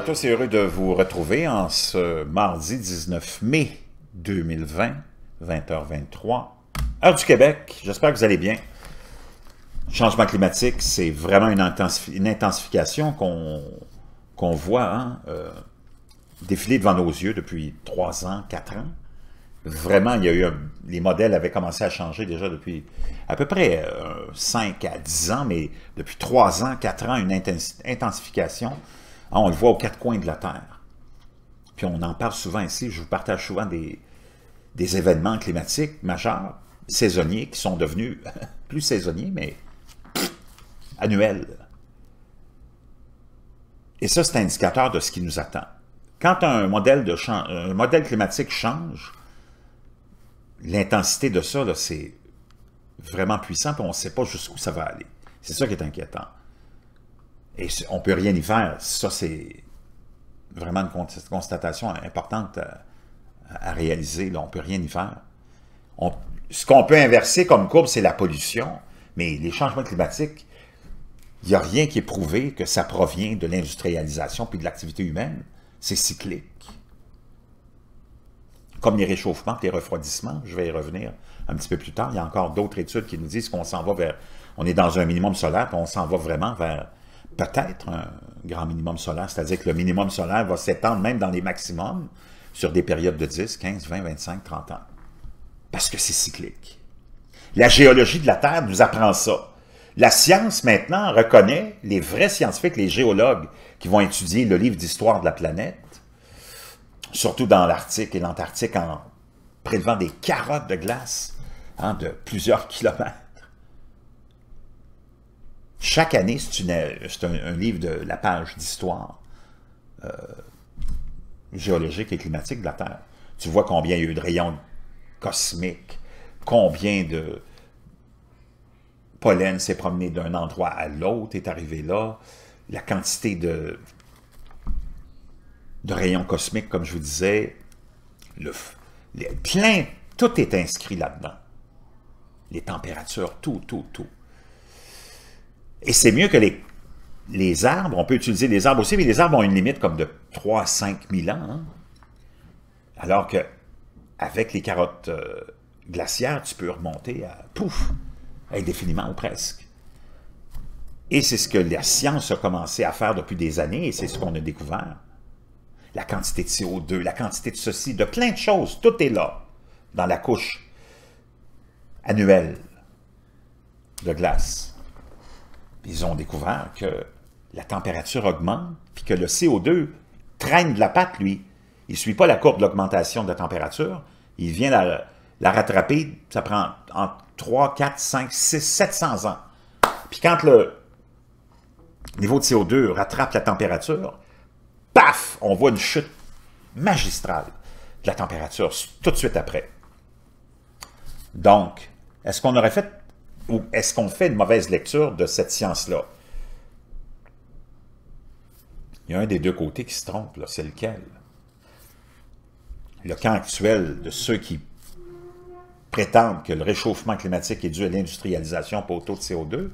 à tous et heureux de vous retrouver en ce mardi 19 mai 2020, 20h23, heure du Québec. J'espère que vous allez bien. Changement climatique, c'est vraiment une intensification qu'on voit défiler devant nos yeux depuis 3 ans, 4 ans. Vraiment, il y a eu les modèles avaient commencé à changer déjà depuis à peu près 5 à 10 ans, mais depuis 3 ans, 4 ans, une intensification. On le voit aux 4 coins de la Terre. Puis on en parle souvent ici, je vous partage souvent des événements climatiques majeurs, saisonniers, qui sont devenus plus saisonniers, mais annuels. Et ça, c'est indicateur de ce qui nous attend. Quand un modèle climatique change, l'intensité de ça, c'est vraiment puissant, puis on ne sait pas jusqu'où ça va aller. C'est ça qui est inquiétant. Et on ne peut rien y faire. Ça, c'est vraiment une constatation importante à réaliser. Là, on ne peut rien y faire. Ce qu'on peut inverser comme courbe, c'est la pollution. Mais les changements climatiques, il n'y a rien qui est prouvé que ça provient de l'industrialisation puis de l'activité humaine. C'est cyclique. Comme les réchauffements et les refroidissements, je vais y revenir un petit peu plus tard. Il y a encore d'autres études qui nous disent qu'on s'en va vers... On est dans un minimum solaire, puis on s'en va vraiment vers peut-être un grand minimum solaire, c'est-à-dire que le minimum solaire va s'étendre même dans les maximums sur des périodes de 10, 15, 20, 25, 30 ans. Parce que c'est cyclique. La géologie de la Terre nous apprend ça. La science, maintenant, reconnaît, les vrais scientifiques, les géologues qui vont étudier le livre d'histoire de la planète, surtout dans l'Arctique et l'Antarctique, en prélevant des carottes de glace de plusieurs kilomètres. Chaque année, c'est un livre de la page d'histoire géologique et climatique de la Terre. Tu vois combien il y a eu de rayons cosmiques, combien de pollen s'est promené d'un endroit à l'autre, est arrivé là, la quantité de rayons cosmiques, comme je vous disais, tout est inscrit là-dedans. Les températures, tout. Et c'est mieux que les arbres, on peut utiliser les arbres aussi, mais les arbres ont une limite comme de 3 à 5 000 ans. Hein? Alors que avec les carottes glaciaires, tu peux remonter à indéfiniment ou presque. Et c'est ce que la science a commencé à faire depuis des années, et c'est ce qu'on a découvert. La quantité de CO2, la quantité de ceci, de plein de choses, tout est là, dans la couche annuelle de glace. Ils ont découvert que la température augmente, puis que le CO2 traîne de la patte, lui. Il ne suit pas la courbe de l'augmentation de la température, il vient la rattraper, ça prend entre 3, 4, 5, 6, 700 ans. Puis quand le niveau de CO2 rattrape la température, paf, on voit une chute magistrale de la température tout de suite après. Donc, est-ce qu'on aurait fait, ou est-ce qu'on fait une mauvaise lecture de cette science-là? Il y a un des deux côtés qui se trompe, là, c'est lequel? Le camp actuel de ceux qui prétendent que le réchauffement climatique est dû à l'industrialisation pour le taux de CO2,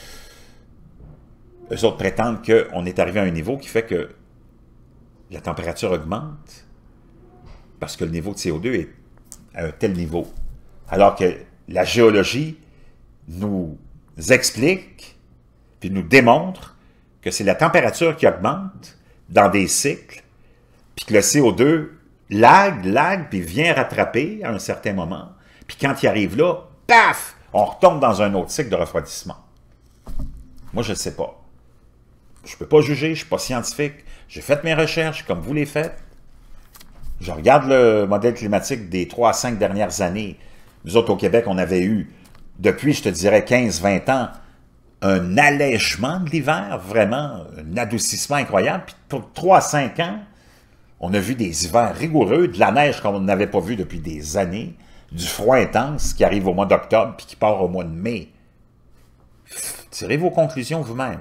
eux autres prétendent qu'on est arrivé à un niveau qui fait que la température augmente parce que le niveau de CO2 est à un tel niveau. Alors que la géologie nous explique puis nous démontre que c'est la température qui augmente dans des cycles, puis que le CO2 lag, puis vient rattraper à un certain moment, puis quand il arrive là, paf, on retombe dans un autre cycle de refroidissement. Moi, je ne sais pas. Je ne peux pas juger, je ne suis pas scientifique. J'ai fait mes recherches, comme vous les faites. Je regarde le modèle climatique des 3 à 5 dernières années. Nous autres, au Québec, on avait eu, depuis, je te dirais, 15-20 ans, un allègement de l'hiver, vraiment, un adoucissement incroyable. Puis pour 3 à 5 ans, on a vu des hivers rigoureux, de la neige comme on n'avait pas vu depuis des années, du froid intense qui arrive au mois d'octobre puis qui part au mois de mai. Tirez vos conclusions vous-même.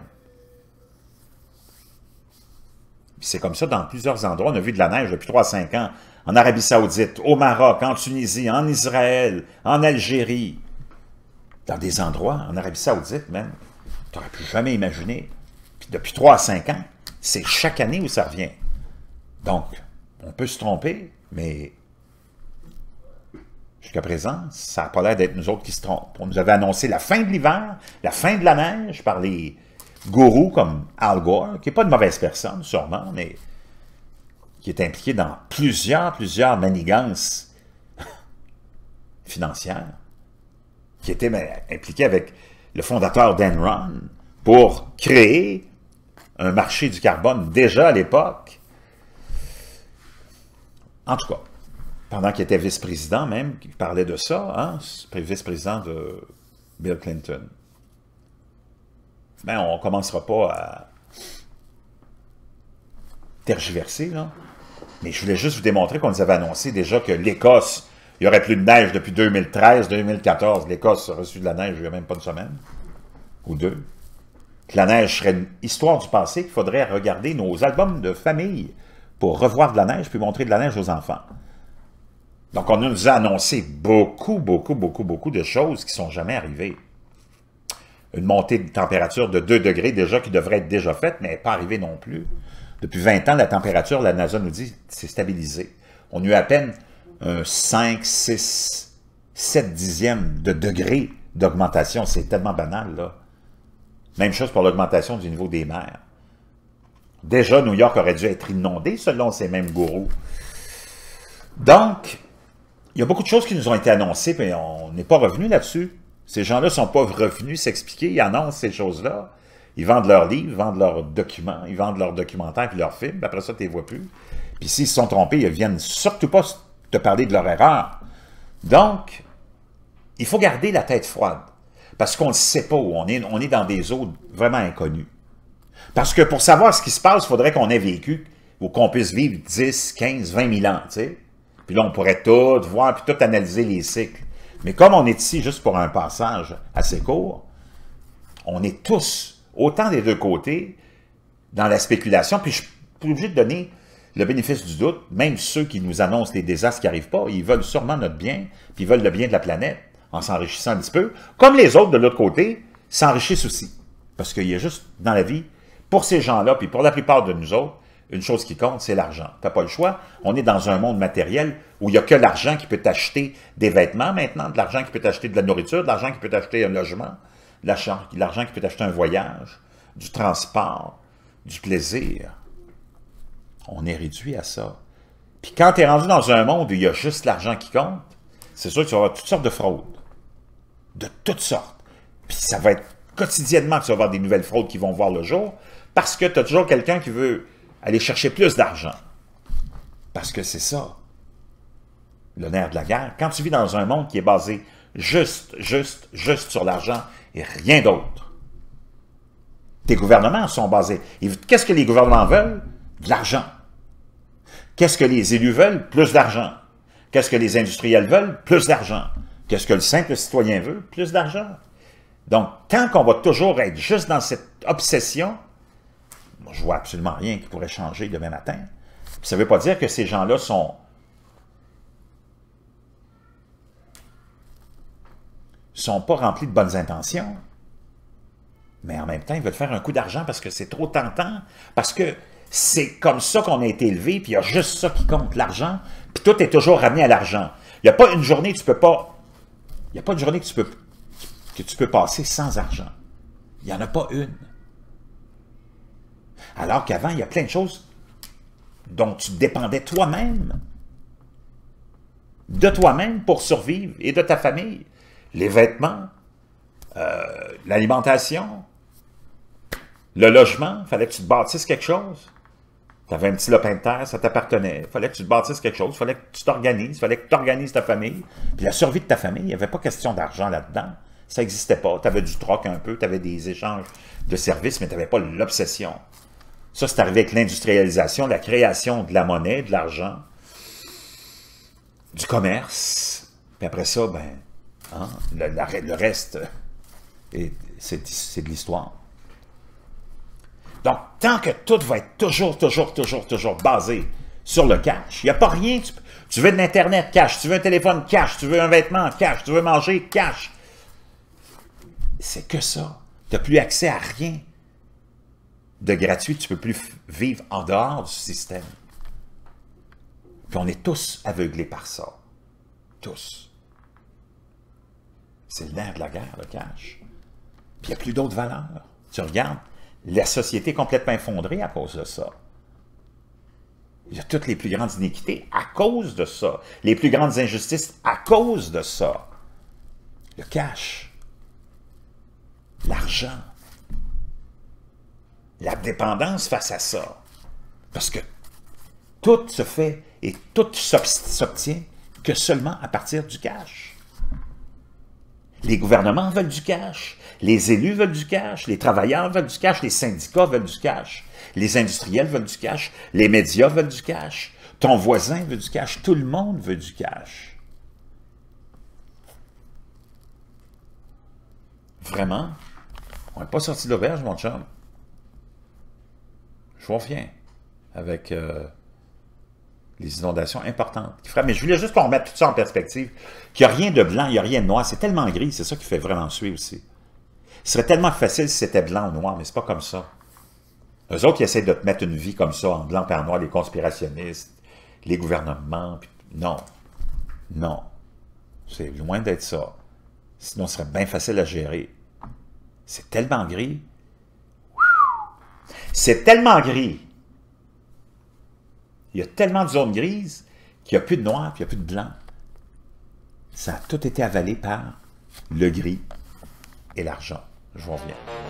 C'est comme ça dans plusieurs endroits. On a vu de la neige depuis 3 à 5 ans. En Arabie Saoudite, au Maroc, en Tunisie, en Israël, en Algérie. Dans des endroits, en Arabie Saoudite même, tu n'aurais plus jamais imaginé. Puis depuis 3 à 5 ans, c'est chaque année où ça revient. Donc, on peut se tromper, mais jusqu'à présent, ça n'a pas l'air d'être nous autres qui se trompent. On nous avait annoncé la fin de l'hiver, la fin de la neige par les gourous comme Al Gore, qui n'est pas de mauvaise personne, sûrement, mais qui est impliqué dans plusieurs manigances financières, qui était impliqué avec le fondateur d'Enron pour créer un marché du carbone déjà à l'époque. En tout cas, pendant qu'il était vice-président même, il parlait de ça, hein, vice-président de Bill Clinton. Ben, on ne commencera pas à tergiverser, là. Mais je voulais juste vous démontrer qu'on nous avait annoncé déjà que l'Écosse, il n'y aurait plus de neige depuis 2013, 2014. L'Écosse a reçu de la neige il n'y a même pas une semaine, ou deux. Que la neige serait une histoire du passé, qu'il faudrait regarder nos albums de famille pour revoir de la neige, puis montrer de la neige aux enfants. Donc, on nous a annoncé beaucoup de choses qui ne sont jamais arrivées. Une montée de température de 2 degrés déjà qui devrait être déjà faite, mais pas arrivée non plus. Depuis 20 ans, la température, la NASA nous dit, c'est stabilisé. On a eu à peine un 5, 6, 7 dixièmes de degré d'augmentation. C'est tellement banal, là. Même chose pour l'augmentation du niveau des mers. Déjà, New York aurait dû être inondé, selon ces mêmes gourous. Donc, il y a beaucoup de choses qui nous ont été annoncées, mais on n'est pas revenu là-dessus. Ces gens-là ne sont pas revenus s'expliquer, ils annoncent ces choses-là. Ils vendent leurs livres, ils vendent leurs documents, ils vendent leurs documentaires puis leurs films, puis après ça, tu ne les vois plus. Puis s'ils se sont trompés, ils ne viennent surtout pas te parler de leur erreur. Donc, il faut garder la tête froide, parce qu'on ne sait pas où on est dans des eaux vraiment inconnues. Parce que pour savoir ce qui se passe, il faudrait qu'on ait vécu, ou qu'on puisse vivre 10, 15, 20 000 ans, tu sais. Puis là, on pourrait tout voir, puis tout analyser les cycles. Mais comme on est ici juste pour un passage assez court, on est tous, autant des deux côtés, dans la spéculation, puis je suis obligé de donner le bénéfice du doute, même ceux qui nous annoncent les désastres qui n'arrivent pas, ils veulent sûrement notre bien, puis ils veulent le bien de la planète, en s'enrichissant un petit peu, comme les autres de l'autre côté s'enrichissent aussi. Parce qu'il y a juste dans la vie, pour ces gens-là, puis pour la plupart de nous autres, une chose qui compte, c'est l'argent. Tu n'as pas le choix. On est dans un monde matériel où il n'y a que l'argent qui peut t'acheter des vêtements maintenant, de l'argent qui peut t'acheter de la nourriture, de l'argent qui peut t'acheter un logement, de l'argent qui peut t'acheter un voyage, du transport, du plaisir. On est réduit à ça. Puis quand tu es rendu dans un monde où il y a juste l'argent qui compte, c'est sûr que tu vas avoir toutes sortes de fraudes. De toutes sortes. Puis ça va être quotidiennement que tu vas avoir des nouvelles fraudes qui vont voir le jour, parce que tu as toujours quelqu'un qui veut aller chercher plus d'argent. Parce que c'est ça, le nerf de la guerre. Quand tu vis dans un monde qui est basé juste sur l'argent et rien d'autre, tes gouvernements sont basés. Qu'est-ce que les gouvernements veulent? De l'argent. Qu'est-ce que les élus veulent? Plus d'argent. Qu'est-ce que les industriels veulent? Plus d'argent. Qu'est-ce que le simple citoyen veut? Plus d'argent. Donc, tant qu'on va toujours être juste dans cette obsession, moi, je vois absolument rien qui pourrait changer demain matin. Puis ça ne veut pas dire que ces gens-là sont pas remplis de bonnes intentions. Mais en même temps, ils veulent faire un coup d'argent parce que c'est trop tentant, parce que c'est comme ça qu'on a été élevé, puis il y a juste ça qui compte, l'argent, puis tout est toujours ramené à l'argent. Il n'y a pas une journée que tu peux pas... Il n'y a pas une journée que tu peux passer sans argent. Il n'y en a pas une. Alors qu'avant, il y a plein de choses dont tu dépendais toi-même. De toi-même pour survivre et de ta famille. Les vêtements, l'alimentation, le logement, il fallait que tu te bâtisses quelque chose. Tu avais un petit lopin de terre, ça t'appartenait. Il fallait que tu te bâtisses quelque chose, il fallait que tu t'organises, il fallait que tu organises ta famille. Puis la survie de ta famille, il n'y avait pas question d'argent là-dedans. Ça n'existait pas. Tu avais du troc un peu, tu avais des échanges de services, mais tu n'avais pas l'obsession. Ça, c'est arrivé avec l'industrialisation, la création de la monnaie, de l'argent, du commerce. Puis après ça, ben, hein, le reste, c'est de l'histoire. Donc, tant que tout va être toujours basé sur le cash, il n'y a pas rien. Tu veux de l'Internet, cash. Tu veux un téléphone, cash. Tu veux un vêtement, cash. Tu veux manger, cash. C'est que ça. Tu n'as plus accès à rien de gratuit. Tu ne peux plus vivre en dehors du système. Puis on est tous aveuglés par ça. Tous. C'est le nerf de la guerre, le cash. Puis il n'y a plus d'autres valeurs. Tu regardes, la société est complètement effondrée à cause de ça. Il y a toutes les plus grandes iniquités à cause de ça. Les plus grandes injustices à cause de ça. Le cash. L'argent. La dépendance face à ça. Parce que tout se fait et tout s'obtient que seulement à partir du cash. Les gouvernements veulent du cash, les élus veulent du cash, les travailleurs veulent du cash, les syndicats veulent du cash, les industriels veulent du cash, les médias veulent du cash, ton voisin veut du cash, tout le monde veut du cash. Vraiment, on n'est pas sorti de l'auberge, mon chum. Je vous reviens avec les inondations importantes. Mais je voulais juste qu'on remette tout ça en perspective, qu'il n'y a rien de blanc, il n'y a rien de noir, c'est tellement gris, c'est ça qui fait vraiment suer aussi. Ce serait tellement facile si c'était blanc ou noir, mais c'est pas comme ça. Eux autres, ils essaient de te mettre une vie comme ça, en blanc par noir, les conspirationnistes, les gouvernements, puis non, non, c'est loin d'être ça. Sinon, ce serait bien facile à gérer. C'est tellement gris. C'est tellement gris. Il y a tellement de zones grises qu'il n'y a plus de noir, puis il n'y a plus de blanc. Ça a tout été avalé par le gris et l'argent. Je vous reviens.